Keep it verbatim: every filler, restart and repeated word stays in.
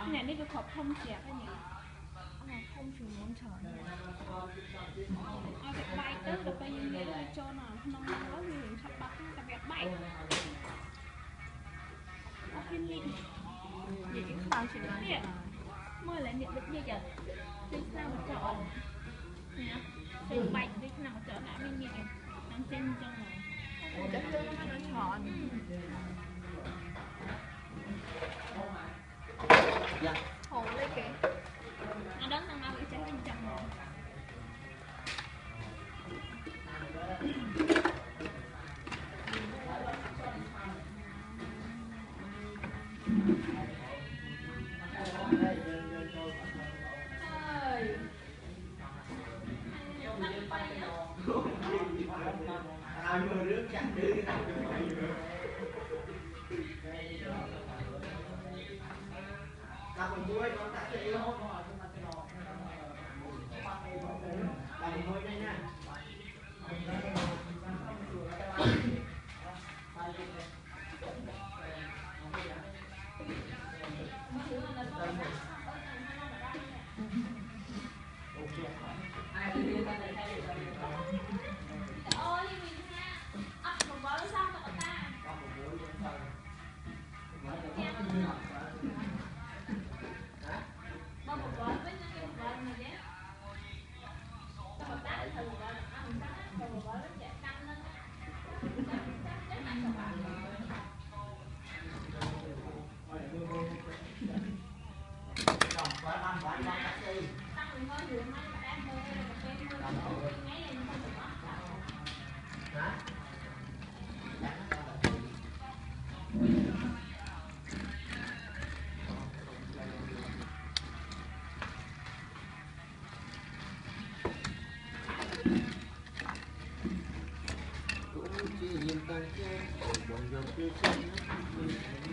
Nè đi được hộp thông chẹp cái gì? Không chỉ muốn chọn. Ở việc bay tới được bây giờ để cho nó nông nông có gì sắp bắt nó việc bay. Ở phim đi. Vậy cũng bao nhiêu Nè. Mới lại nhận được như vậy. Đi sao mà chọn. Nè. Từ bay đi nào mà chọn lại bên nhẹ. Đang trên chân rồi. Chắc chắn nó chọn. Dạ. Hồ lấy kìa. Nó đứng đang bị cháy bên chân rồi. Ai mưa nước chặt đi cái nào cũng phải vừa. Làm một chuối con tắt đi không? Làm một chuối đây nha. Cũng chỉ nhìn tay trên, buồn giọt kia chân